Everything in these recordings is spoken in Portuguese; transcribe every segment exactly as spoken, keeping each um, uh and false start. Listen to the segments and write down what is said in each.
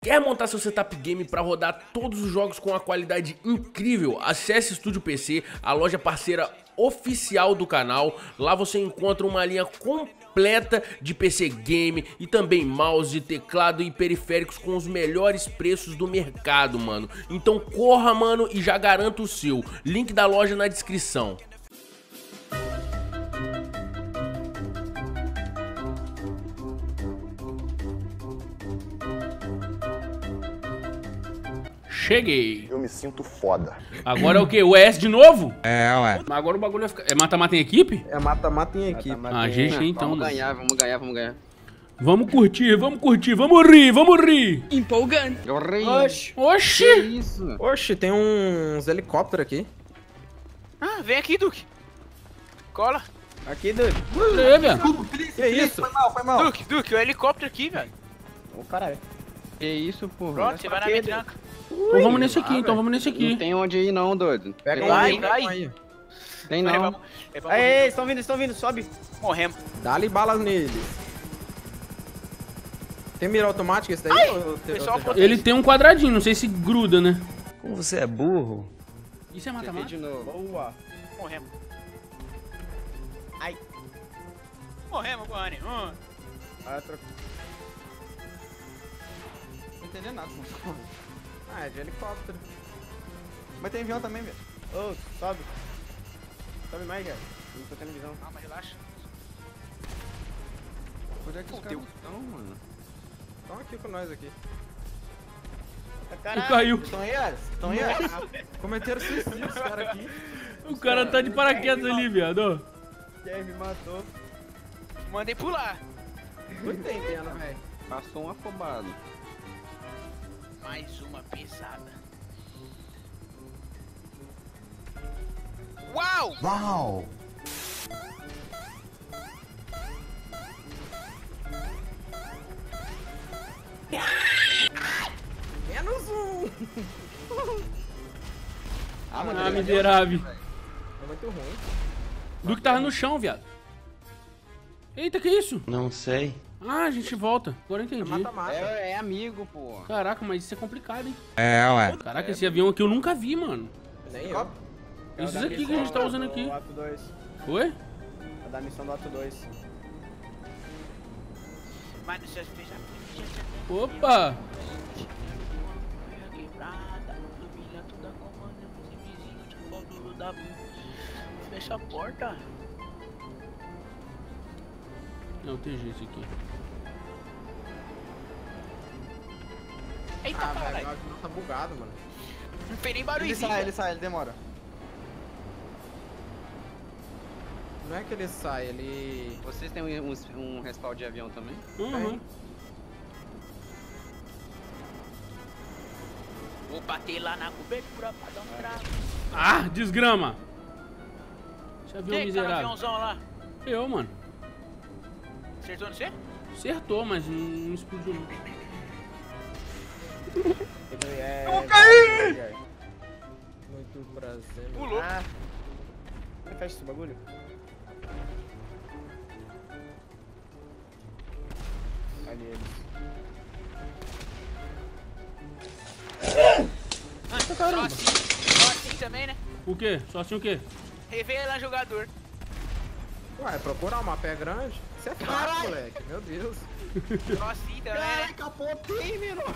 Quer montar seu setup game para rodar todos os jogos com uma qualidade incrível? Acesse Estúdio P C, a loja parceira oficial do canal. Lá você encontra uma linha completa de P C game e também mouse, teclado e periféricos com os melhores preços do mercado, mano. Então corra, mano, e já garanta o seu. Link da loja na descrição. Cheguei. Eu me sinto foda. Agora é o quê? O E S de novo? É, ué. Mas agora o bagulho vai ficar... É mata-mata em equipe? É mata-mata em equipe. Ah, a gente então. Vamos ganhar, vamos ganhar, vamos ganhar. Vamos curtir, vamos curtir, vamos rir, vamos rir. Empolgante. Eu rei. Oxi. Oxi. Que isso? Oxi, tem uns helicópteros aqui. Ah, vem aqui, Duque. Cola. Aqui, Duque. É, velho. Que isso? Foi mal, foi mal. Duque, Duque, o helicóptero aqui, velho. Ô, caralho. Que isso, porra. Pronto, você vai na que, minha Duque? tranca. Então vamos nesse aqui, então vamos nesse Não aqui. tem onde ir não, doido. Pega Vai, aí, vai. aí. Tem Vai, não. vamos- é pra Ei, morrer. ei, estão vindo, estão vindo, sobe. Morremos. Dá-lhe balas neles. Tem mira automática esse daí? Ou tem- Pessoal, ou tem- Ele tem um quadradinho, não sei se gruda, né? Como você é burro. Isso é Tentei mata-mata? de novo. Boa. Morremos. Ai. Morremos, Guani. Hum. Ah, troca- Não entendi nada. ah, é de helicóptero. Mas tem avião também, velho. Ô, sobe. Sobe mais, cara. Não tô tendo visão. Calma, relaxa. Onde é que os caras estão, mano? Estão aqui com nós aqui. Ele caiu. Estão aí, Ares? Estão aí, Ares? Cometeram suicídio os caras aqui. O cara tá de paraquedas ali, viado. ó. Quem me matou. Mandei pular. Muito tentando, velho. Passou um afobado. Mais uma pesada. Uau! Uau! Menos um. Ah, mano. Ah, ele- miserável. É muito ruim. Duque tava no chão, viado. Eita, que isso? Não sei. Ah, a gente volta. Agora eu É entendi. mata-mata. É, é amigo, pô. Caraca, mas isso é complicado, hein? É, ué. Caraca, esse avião aqui eu nunca vi, mano. Nem eu. Esses aqui que a gente tá usando aqui. O ato dois. Oi? É da missão do ato dois. Mas não se fez a Opa! Fecha a porta. Não, tem jeito aqui. Eita, Ah, velho, caralho. o avião tá bugado, mano. Não fez nem barulho. Ele sai, ele sai, ele demora. Não é que ele sai, ele... Vocês têm um, um, um respaldo de avião também? Uhum. Vou bater lá na cobertura pra dar um cravo. Ah, desgrama! Esse avião Quem que tá no miserável. aviãozão lá? Eu, mano. Acertou no você? Acertou, mas não, não explodiu não. Eu vou cair! Muito prazer. Pulou. Ah. Como fecha esse bagulho? Ali eles. Ah, só assim. Só assim também, né? O quê? Só assim o quê? Revela jogador. Ué, procurar uma pé grande? Você é fraco, moleque. Meu Deus. Só assim também, né? capotei, menino.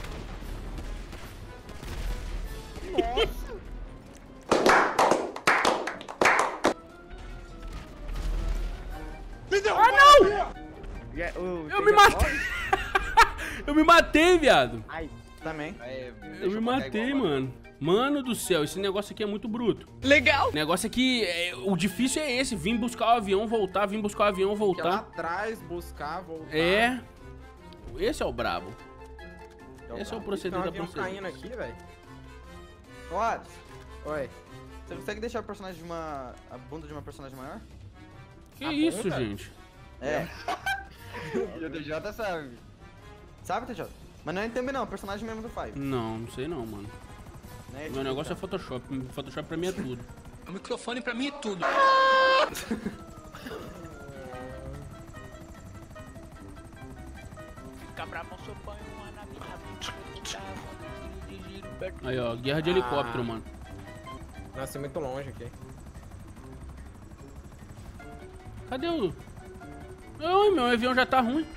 Ah, não! Yeah, o- Eu me matei! Eu me matei, viado! Ai, também. Aí, Eu me matei, mano. Mano do céu, esse negócio aqui é muito bruto. Legal. O negócio aqui, é, o difícil é esse, vir buscar o avião, voltar, vir buscar o avião, Que é lá voltar. atrás, buscar, voltar. É. Esse é o brabo. Então, Esse é o tá. proceder Tem um da avião proceder. caindo aqui, velho. Ô, Ades, Oi. você consegue deixar o personagem de uma... a bunda de uma personagem maior? Que A isso, bunda? gente? É. E o T J sabe. Sabe, T J? Mas não é também não, é o personagem mesmo do Five. Não, não sei não, mano. Né? Meu negócio é Photoshop. Photoshop pra mim é tudo. O microfone pra mim é tudo. Fica bravo, eu ponho uma na minha. Aí, ó, guerra de helicóptero, mano. Nossa, é muito longe aqui. Cadê o... Ai, meu avião já tá ruim.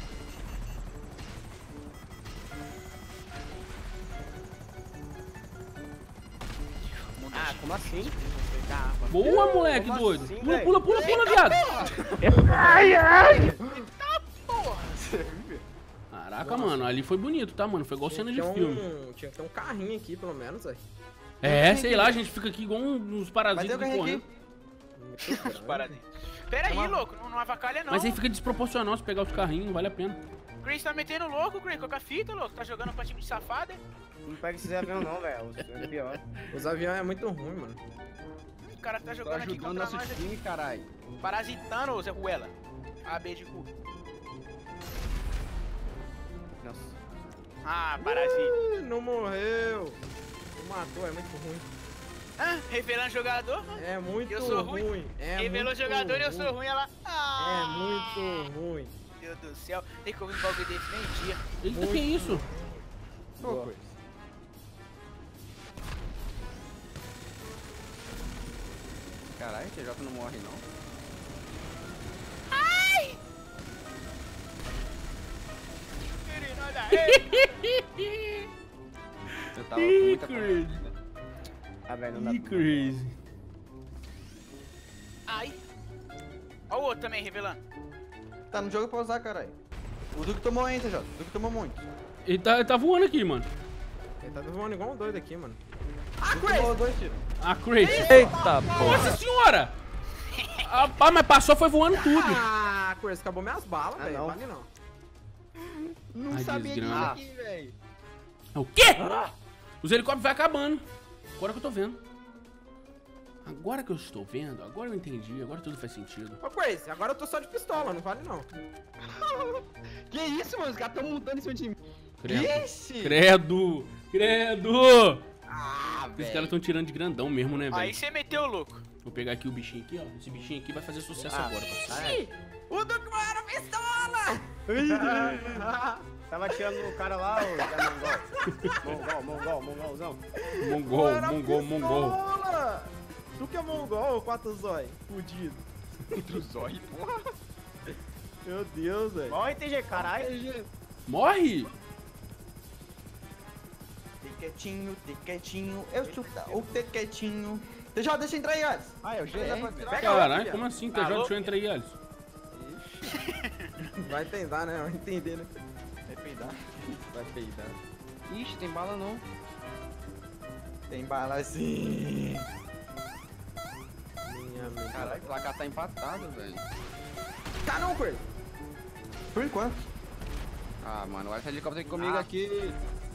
Ah, como assim? Boa, moleque Como doido. assim, Pula, velho? pula, pula, pula, viado. Ai, ai! Tá porra! Caraca, mano, ali foi bonito, tá, mano? Foi igual cena de Tinha filme. um- Tinha que ter um carrinho aqui, pelo menos, velho. É, sei lá, a gente fica aqui igual uns Mas parasitas eu ganhei correndo. aqui. Muito grande. Parada. Pera aí, louco, não, não avacalha não. Mas aí fica desproporcional se pegar os carrinhos, não vale a pena. Chris tá metendo louco, Chris, com a fita, louco. Tá jogando pra time de safada. Não pega esses aviões não, velho. É pior. Os aviões é muito ruim, mano. O cara tá Tô jogando aqui ajudando contra nosso nós aqui. time, caralho. Parasitando, ô Zé Ruela. A B de cu. Nossa. Ah, parasita. Ih, não morreu. Não matou, é muito ruim. Ah, revelando jogador? É muito Eu sou ruim. ruim. É Revelou muito jogador e eu ruim. sou ruim, ela. É Ah, muito ruim. Meu Deus do céu. Tem que ouvir um bagulho desse nem dia. Eita, Muito. que isso? Boa coisa. Caralho, T J não morre não. Querido, olha aí. Eu tava com Ih, muita crazy. coragem. Ah, velho, não dá Ih, pra... crazy. Ai. Ó o outro também, revelando. Tá no jogo pra usar, caralho. O Duque tomou, hein, T J. O Duque tomou muito. Ele tá, ele tá voando aqui, mano. Ele tá voando igual um doido aqui, mano. O Duque tomou dois tiros. Ah, crazy. Eita, porra. Nossa senhora! Rapaz, mas passou, foi voando tudo. Ah, Chris, acabou minhas balas, Ah, velho. não. Vale não. Não Ai, sabia disso desgrama. aqui, velho. O quê? Os helicópteros vai acabando. Agora que eu tô vendo. Agora que eu estou vendo, agora eu entendi, agora tudo faz sentido. Ô, Chris, agora eu tô só de pistola, não vale não. Que isso, mano? Os caras tão montando em cima de mim. Credo. Ixi. Credo! Credo! Ah, Os velho. caras tão tirando de grandão mesmo, né, Aí velho? você meteu o louco. Vou pegar aqui o bichinho aqui, ó. Esse bichinho aqui vai fazer sucesso Ah, agora, parceiro. O Duque era pistola! Tava tirando o cara lá, o Zé Mongol. Mongol, Mongol, Mongolzão. Mongol, Era mongol, mongol. pistola! Duque é mongol, quatro zói. Fudido. Outro zóio, porra. Meu Deus, velho. Morre, T G, caralho. Morre! Fique quietinho, fique quietinho. Eu chuta o fique quietinho. T J, deixa eu entrar aí, Alisson. Ah, eu já Caralho, como assim? T J, Alô? deixa eu entrar aí, Alisson. Vai tentar, né? Vai entender, né? Vai peidar. Vai peidar. Ixi, tem bala não. Tem bala sim. Minha amiga. Caralho, o placar tá empatado, velho. Tá não, Chris. Por enquanto. Ah, mano, olha esse helicóptero aqui comigo Ah. aqui.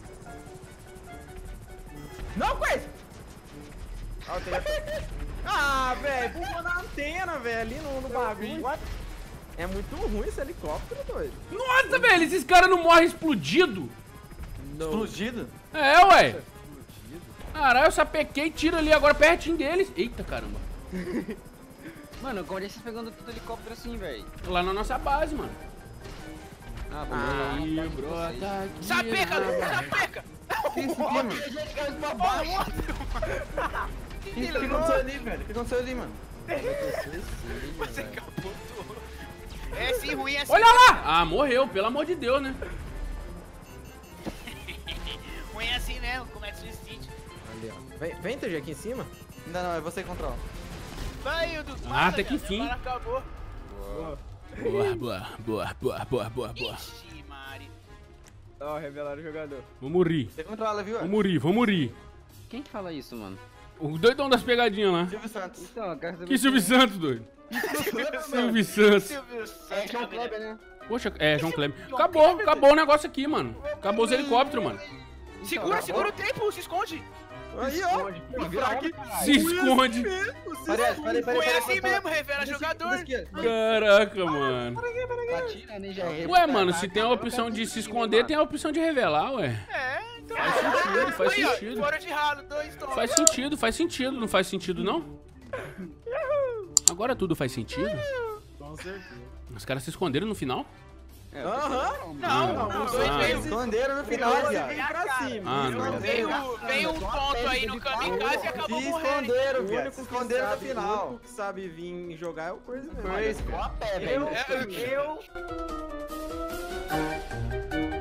Não, Chris! Ah, velho, pulou na antena, velho, ali no, no bagulho. É muito ruim esse helicóptero, doido. Nossa, velho, esses caras não morrem explodido. Explodido? É, ué. Caralho, eu sapequei, tiro ali agora pertinho deles. Eita, caramba. Mano, como é que vocês pegando tudo helicóptero assim, velho? Lá na nossa base, mano. Ah, bom. Aí, Ah, brota aqui. Sapeca, louco, sapeca. Que isso aqui, mano? O que que aconteceu ali, velho? O que aconteceu ali, mano? Você capotou. É assim, ruim é assim. Olha lá! Ah, morreu, pelo amor de Deus, né? Ruim é assim mesmo, comete suicídio. Ali, ó. Vem, vem, T G, aqui em cima. Ainda não, é você que controla. Vai, o do Ah, até que enfim. Agora acabou. Boa, boa, boa, boa, boa, boa, boa. Ixi, Mari. Ó, revelaram o jogador. Vamos rir, Você controla, viu? vamos rir, vamos rir. Quem que fala isso, mano? O doidão das pegadinhas lá. Silvio Santos. Então, eu quero saber... Que Silvio Santos, doido? Silvio Santos. Silvio Santos. É João Kleber, né? Poxa, é, João Kleber. Acabou, acabou o negócio aqui, mano. Acabou os helicópteros, mano. Segura, segura o tempo, se esconde. Aí, ó. Pô, vira homem, Se esconde. Parece, peraí, peraí, Foi peraí. assim mesmo, revela jogador. Caraca, mano. Atira, né, já é. Ué, mano, se tem a opção de se esconder, tem a opção de revelar, ué. É, então. Faz sentido, faz Aí, ó, sentido. fora de ralo, dois toma. Faz sentido, faz sentido. Não faz sentido, não? Agora tudo faz sentido? Com certeza. Os caras se esconderam no final? Aham. Não, não, os dois dois veio. Esconderam no O final, doze viado. vem pra cima. Ah, Os não. doze Veio, vem- veio um ponto aí no kamikaze e acabou Se morrendo. esconderam, O viado. único Se que esconderam no sabe, o final. único que sabe vir jogar é o Crazy mesmo. Crazy, ó a pé, Eu, velho. É, eu